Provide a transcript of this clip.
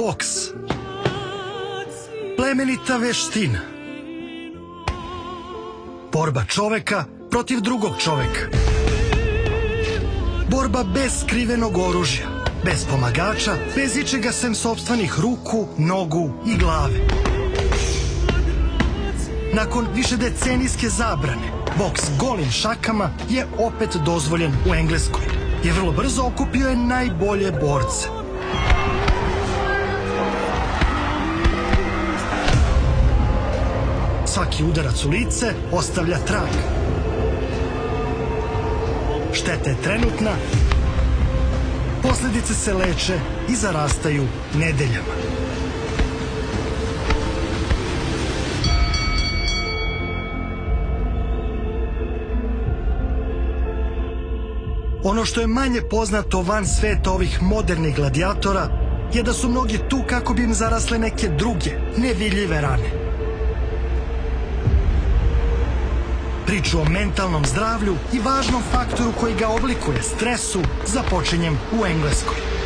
Boks. Plemenita veština. Borba čoveka protiv drugog čoveka. Borba bez skrivenog oružja, bez pomagača, bez ičega sem sopstvenih ruku, nogu i glave. Nakon višedecenijske zabrane, boks golim šakama je opet dozvoljen u Engleskoj, jer vrlo brzo okupio je najbolje borce. Svaki udarac u lice ostavlja trag. Šteta je trenutna, posledice se leče i zarastaju nedeljama. Ono što je manje poznato van sveta ovih modernih gladijatora je da su mnogi tu kako bi im zarasle neke druge, nevidljive rane. Priču o mentalnom zdravlju i važnom faktoru koji ga oblikuje, stresu, započinjem u Engleskoj.